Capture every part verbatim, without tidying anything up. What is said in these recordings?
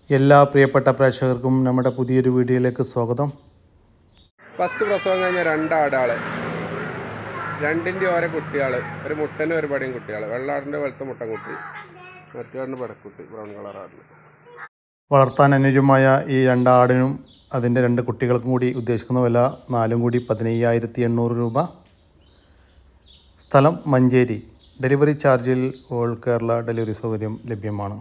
എല്ലാ പ്രിയപ്പെട്ട പ്രേക്ഷകർക്കും നമ്മുടെ പുതിയൊരു വീഡിയോയിലേക്ക് സ്വാഗതം. ഫസ്റ്റ് പ്രസവം കഴിഞ്ഞ രണ്ടാടാള്, രണ്ടിൻ്റെ ഓരോ കുട്ടികൾ, ഒരു മുട്ടനും ഒരു പടിയും കുട്ടികൾ. വെള്ളാടിൻ്റെ വെളുത്ത മുട്ടൻകുട്ടി, മറ്റേ പടക്കുട്ടി ബ്രൗൺ കളറാണ്. വളർത്താൻ അനുയോജ്യമായ ഈ രണ്ടാടിനും അതിൻ്റെ രണ്ട് കുട്ടികൾക്കും കൂടി ഉദ്ദേശിക്കുന്ന വില നാലും കൂടി പതിനയ്യായിരത്തി എണ്ണൂറ് രൂപ. സ്ഥലം മഞ്ചേരി. ഡെലിവറി ചാർജിൽ ഓൾ കേരള ഡെലിവറി സൗകര്യം ലഭ്യമാണ്.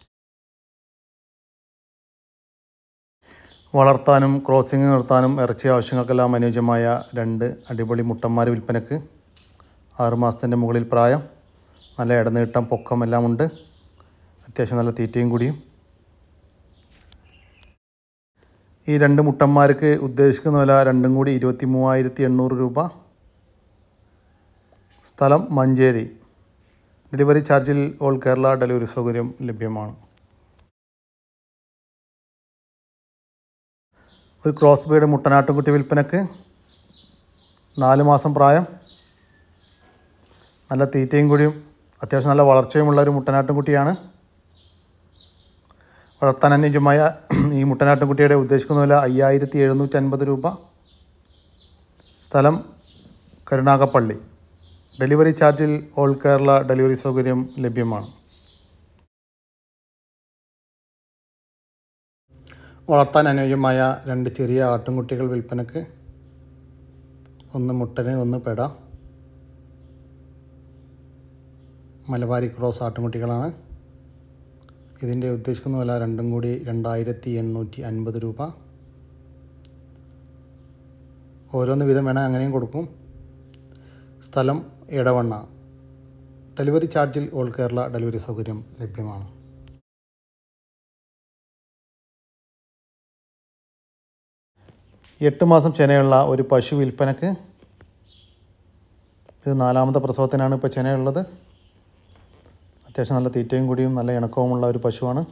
വളർത്താനും ക്രോസിംഗ് നിർത്താനും ഇറച്ചി ആവശ്യങ്ങൾക്കെല്ലാം അനുയോജ്യമായ രണ്ട് അടിപൊളി മുട്ടന്മാർ വിൽപ്പനക്ക്. ആറുമാസത്തിൻ്റെ മുകളിൽ പ്രായം, നല്ല ഇടനീട്ടം പൊക്കം എല്ലാം ഉണ്ട്. അത്യാവശ്യം നല്ല തീറ്റയും കൂടിയും. ഈ രണ്ട് മുട്ടന്മാർക്ക് ഉദ്ദേശിക്കുന്ന വില രണ്ടും കൂടി ഇരുപത്തി മൂവായിരത്തി എണ്ണൂറ് രൂപ. സ്ഥലം മഞ്ചേരി. ഡെലിവറി ചാർജിൽ ഓൾ കേരള ഡെലിവറി സൗകര്യം ലഭ്യമാണ്. ഒരു ക്രോസ് ബീഡ് മുട്ടനാട്ടുംകുട്ടി വിൽപ്പനക്ക്. നാല് മാസം പ്രായം, നല്ല തീറ്റയും കൂടിയും അത്യാവശ്യം നല്ല വളർച്ചയുമുള്ള ഒരു മുട്ടനാട്ടുംകുട്ടിയാണ്. വളർത്താൻ അനുയോജ്യമായ ഈ മുട്ടനാട്ടുംകുട്ടിയുടെ ഉദ്ദേശിക്കുന്ന വില അയ്യായിരത്തി എഴുന്നൂറ്റി അൻപത് രൂപ. സ്ഥലം കരുനാഗപ്പള്ളി. ഡെലിവറി ചാർജിൽ ഓൾ കേരള ഡെലിവറി സൗകര്യം ലഭ്യമാണ്. വളർത്താൻ അനുയോജ്യമായ രണ്ട് ചെറിയ ആട്ടിൻകുട്ടികൾ വിൽപ്പനക്ക്. ഒന്ന് മുട്ടന്, ഒന്ന് പെട. മലബാരി ക്രോസ് ആട്ടിൻകുട്ടികളാണ്. ഇതിൻ്റെ ഉദ്ദേശിക്കുന്ന വില രണ്ടും കൂടി രണ്ടായിരത്തി എണ്ണൂറ്റി അൻപത് രൂപ. ഓരോന്ന് വിധം വേണം, അങ്ങനെയും കൊടുക്കും. സ്ഥലം ഇടവണ്ണ. ഡെലിവറി ചാർജിൽ ഓൾ കേരള ഡെലിവറി സൗകര്യം ലഭ്യമാണ്. എട്ട് മാസം ചെനയുള്ള ഒരു പശു വിൽപ്പനക്ക്. ഇത് നാലാമത്തെ പ്രസവത്തിനാണ് ഇപ്പോൾ ചെനയുള്ളത്. അത്യാവശ്യം നല്ല തീറ്റയും കൂടിയും നല്ല ഇണക്കവുമുള്ള ഒരു പശുവാണ്.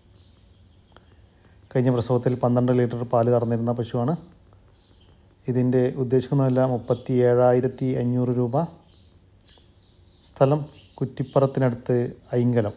കഴിഞ്ഞ പ്രസവത്തിൽ പന്ത്രണ്ട് ലിറ്റർ പാല് കറന്നിരുന്ന പശുവാണ്. ഇതിൻ്റെ ഉദ്ദേശിക്കുന്ന വില മുപ്പത്തി ഏഴായിരത്തി അഞ്ഞൂറ് രൂപ. സ്ഥലം കുറ്റിപ്പുറത്തിനടുത്ത് ഐങ്കലം.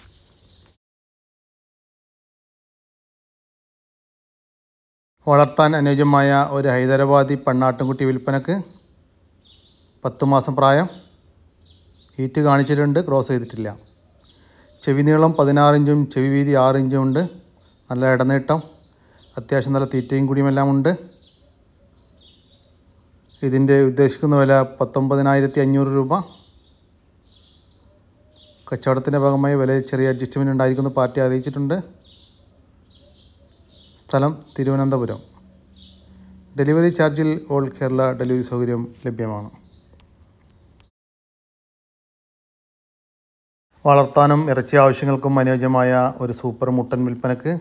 വളർത്താൻ അനുയോജ്യമായ ഒരു ഹൈദരാബാദി പെണ്ണാട്ടുംകുട്ടി വിൽപ്പനക്ക്. പത്ത് മാസം പ്രായം. ഹീറ്റ് കാണിച്ചിട്ടുണ്ട്, ക്രോസ് ചെയ്തിട്ടില്ല. ചെവി നീളം പതിനാറ് ഇഞ്ചും ചെവി വീതി ആറ് ഇഞ്ചും ഉണ്ട്. നല്ല ഇടനീട്ടം, അത്യാവശ്യം നല്ല തീറ്റയും കൂടിയുമെല്ലാം ഉണ്ട്. ഇതിൻ്റെ ഉദ്ദേശിക്കുന്ന വില പത്തൊമ്പതിനായിരത്തി അഞ്ഞൂറ് രൂപ. കച്ചവടത്തിൻ്റെ ഭാഗമായി വില ചെറിയ അഡ്ജസ്റ്റ്മെൻറ്റ് ഉണ്ടായിരിക്കുന്ന പാർട്ടി അറിയിച്ചിട്ടുണ്ട്. സ്ഥലം തിരുവനന്തപുരം. ഡെലിവറി ചാർജിൽ ഓൾ കേരള ഡെലിവറി സൗകര്യം ലഭ്യമാണ്. വളർത്താനും ഇറച്ചി ആവശ്യങ്ങൾക്കും അനുയോജ്യമായ ഒരു സൂപ്പർ മുട്ടൻ വിൽപ്പനക്ക്.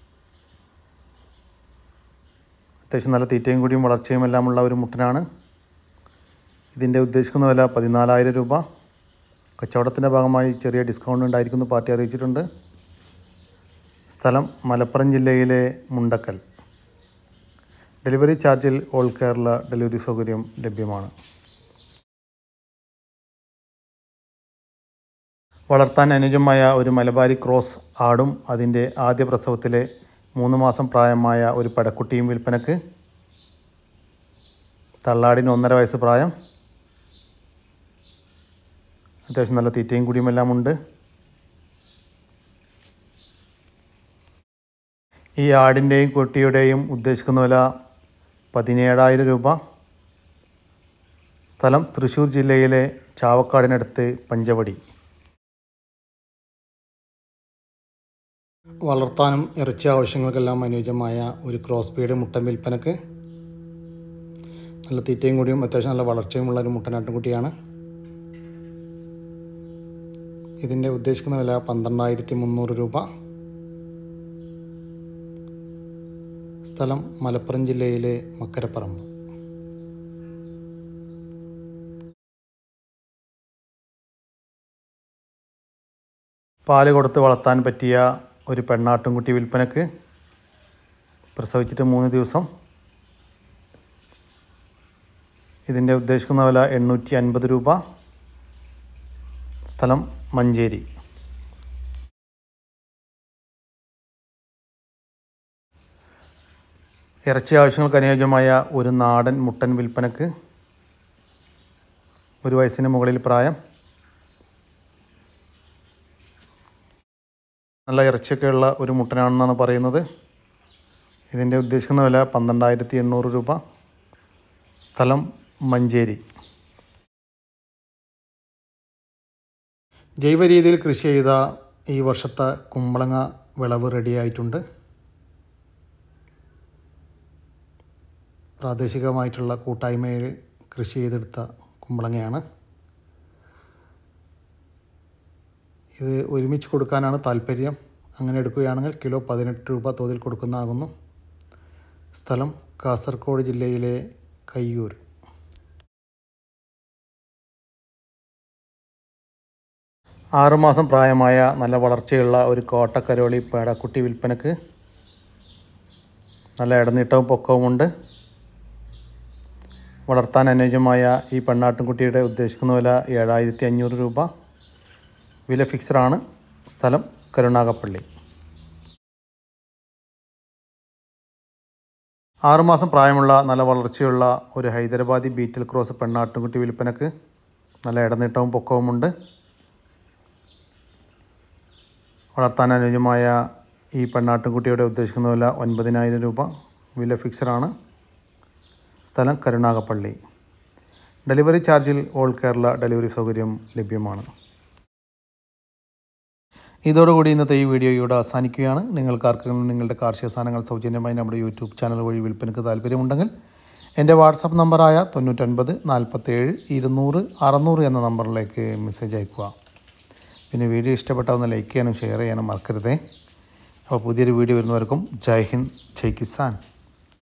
അത്യാവശ്യം നല്ല തീറ്റയും കൂടിയും വളർച്ചയും എല്ലാമുള്ള ഒരു മുട്ടനാണ്. ഇതിൻ്റെ ഉദ്ദേശിക്കുന്ന വില പതിനാലായിരം രൂപ. കച്ചവടത്തിൻ്റെ ഭാഗമായി ചെറിയ ഡിസ്കൗണ്ട് ഉണ്ടായിരിക്കുന്ന പാർട്ടി അറിയിച്ചിട്ടുണ്ട്. സ്ഥലം മലപ്പുറം ജില്ലയിലെ മുണ്ടക്കൽ. ഡെലിവറി ചാർജിൽ ഓൾ കേരള ഡെലിവറി സൗകര്യം ലഭ്യമാണ്. വളർത്താൻ അനുയോജ്യമായ ഒരു മലബാരി ക്രോസ് ആടും അതിൻ്റെ ആദ്യ പ്രസവത്തിലെ മൂന്ന് മാസം പ്രായമായ ഒരു പടക്കുട്ടിയും വിൽപ്പനക്ക്. തള്ളാടിന് ഒന്നര വയസ്സ് പ്രായം. അത്യാവശ്യം നല്ല തീറ്റയും കൂടിയുമെല്ലാം ഉണ്ട്. ഈ ആടിൻ്റെയും കുട്ടിയുടെയും ഉദ്ദേശിക്കുന്ന വില പതിനേഴായിരം രൂപ. സ്ഥലം തൃശ്ശൂർ ജില്ലയിലെ ചാവക്കാടിനടുത്ത് പഞ്ചവടി. വളർത്താനും ഇറച്ചി ആവശ്യങ്ങൾക്കെല്ലാം അനുയോജ്യമായ ഒരു ക്രോസ് ബീഡ് മുട്ടൻ വിൽപ്പനക്ക്. നല്ല തീറ്റയും കൂടിയും അത്യാവശ്യം നല്ല വളർച്ചയുമുള്ള ഒരു മുട്ടനാട്ടുംകുട്ടിയാണ്. ഇതിൻ്റെ ഉദ്ദേശിക്കുന്ന വില പന്ത്രണ്ടായിരത്തി മുന്നൂറ് രൂപ. സ്ഥലം മലപ്പുറം ജില്ലയിലെ മക്കരപ്പറമ്പ്. പാല് കൊടുത്ത് വളർത്താൻ പറ്റിയ ഒരു പെണ്ണാട്ടുംകുട്ടി വിൽപ്പനക്ക്. പ്രസവിച്ചിട്ട് മൂന്ന് ദിവസം. ഇതിൻ്റെ ഉദ്ദേശിക്കുന്ന വില എണ്ണൂറ്റി അൻപത് രൂപ. സ്ഥലം മഞ്ചേരി. ഇറച്ചി ആവശ്യങ്ങൾക്ക് അനുയോജ്യമായ ഒരു നാടൻ മുട്ടൻ വിൽപ്പനക്ക്. ഒരു വയസ്സിന് മുകളിൽ പ്രായം. നല്ല ഇറച്ചിയൊക്കെയുള്ള ഒരു മുട്ടനാണെന്നാണ് പറയുന്നത്. ഇതിൻ്റെ ഉദ്ദേശിക്കുന്ന വില പന്ത്രണ്ടായിരത്തി എണ്ണൂറ് രൂപ. സ്ഥലം മഞ്ചേരി. ജൈവ രീതിയിൽ കൃഷി ചെയ്ത ഈ വർഷത്തെ കുമ്പളങ്ങ വിളവ് റെഡിയായിട്ടുണ്ട്. പ്രാദേശികമായിട്ടുള്ള കൂട്ടായ്മയിൽ കൃഷി ചെയ്തെടുത്ത കുമ്പളങ്ങയാണ്. ഇത് ഒരുമിച്ച് കൊടുക്കാനാണ് താല്പര്യം. അങ്ങനെ എടുക്കുകയാണെങ്കിൽ കിലോ പതിനെട്ട് രൂപ തോതിൽ കൊടുക്കുന്നതാകുന്നു. സ്ഥലം കാസർഗോഡ് ജില്ലയിലെ കയ്യൂർ. ആറുമാസം പ്രായമായ നല്ല വളർച്ചയുള്ള ഒരു കോട്ടക്കരോളി പേടക്കുട്ടി വിൽപ്പനക്ക്. നല്ല ഇടനീട്ടവും പൊക്കവുമുണ്ട്. വളർത്താൻ അനുയോജ്യമായ ഈ പെണ്ണാട്ടുംകുട്ടിയുടെ ഉദ്ദേശിക്കുന്ന വില ഏഴായിരത്തി അഞ്ഞൂറ് രൂപ. വില ഫിക്സഡാണ്. സ്ഥലം കരുണാകപ്പള്ളി. ആറുമാസം പ്രായമുള്ള നല്ല വളർച്ചയുള്ള ഒരു ഹൈദരാബാദി ബീറ്റിൽ ക്രോസ് പെണ്ണാട്ടുംകുട്ടി വിൽപ്പനക്ക്. നല്ല ഇടനീട്ടവും പൊക്കവുമുണ്ട്. വളർത്താൻ അനുയോജ്യമായ ഈ പെണ്ണാട്ടുംകുട്ടിയുടെ ഉദ്ദേശിക്കുന്ന വില ഒൻപതിനായിരം രൂപ. വില ഫിക്സഡാണ്. സ്ഥലം കരുണാകപ്പള്ളി. ഡെലിവറി ചാർജിൽ ഓൾ കേരള ഡെലിവറി സൗകര്യം ലഭ്യമാണ്. ഇതോടുകൂടി ഇന്നത്തെ ഈ വീഡിയോ ഇവിടെ അവസാനിക്കുകയാണ്. നിങ്ങൾക്കാർക്കെങ്കിലും നിങ്ങളുടെ കാർഷിക സാധനങ്ങൾ സൗജന്യമായി നമ്മുടെ യൂട്യൂബ് ചാനൽ വഴി വിൽപ്പനയ്ക്ക് താല്പര്യമുണ്ടെങ്കിൽ എൻ്റെ വാട്സാപ്പ് നമ്പറായ തൊണ്ണൂറ്റൊൻപത് നാൽപ്പത്തേഴ് ഇരുന്നൂറ് അറുന്നൂറ് എന്ന നമ്പറിലേക്ക് മെസ്സേജ് അയക്കുക. പിന്നെ വീഡിയോ ഇഷ്ടപ്പെട്ടാൽ ഒന്ന് ലൈക്ക് ചെയ്യാനും ഷെയർ ചെയ്യാനും മറക്കരുതേ. അപ്പോൾ പുതിയൊരു വീഡിയോ വരുന്നവർക്കും ജയ് ഹിന്ദ്, ജയ് കിസാൻ.